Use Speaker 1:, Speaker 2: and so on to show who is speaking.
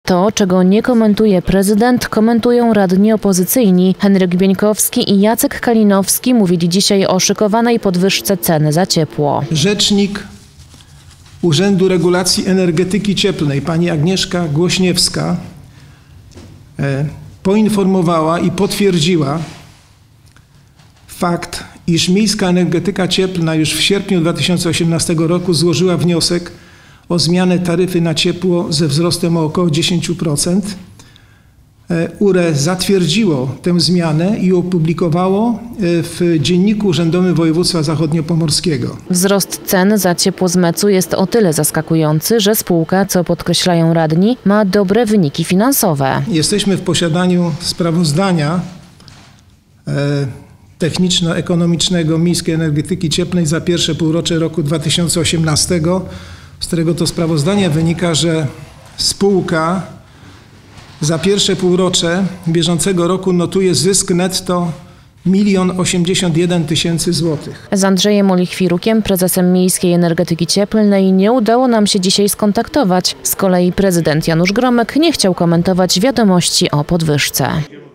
Speaker 1: To, czego nie komentuje prezydent, komentują radni opozycyjni. Henryk Bieńkowski i Jacek Kalinowski mówili dzisiaj o szykowanej podwyżce ceny za ciepło.
Speaker 2: Rzecznik Urzędu Regulacji Energetyki Cieplnej pani Agnieszka Głośniewska poinformowała i potwierdziła fakt, iż Miejska Energetyka Cieplna już w sierpniu 2018 roku złożyła wniosek o zmianę taryfy na ciepło ze wzrostem o około 10%. URE zatwierdziło tę zmianę i opublikowało w Dzienniku Urzędowym Województwa Zachodniopomorskiego.
Speaker 1: Wzrost cen za ciepło z MEC-u jest o tyle zaskakujący, że spółka, co podkreślają radni, ma dobre wyniki finansowe.
Speaker 2: Jesteśmy w posiadaniu sprawozdania techniczno-ekonomicznego Miejskiej Energetyki Cieplnej za pierwsze półrocze roku 2018, z którego to sprawozdania wynika, że spółka za pierwsze półrocze bieżącego roku notuje zysk netto 1 081 000 złotych.
Speaker 1: Z Andrzejem Olichwirukiem, prezesem Miejskiej Energetyki Cieplnej, nie udało nam się dzisiaj skontaktować. Z kolei prezydent Janusz Gromek nie chciał komentować wiadomości o podwyżce.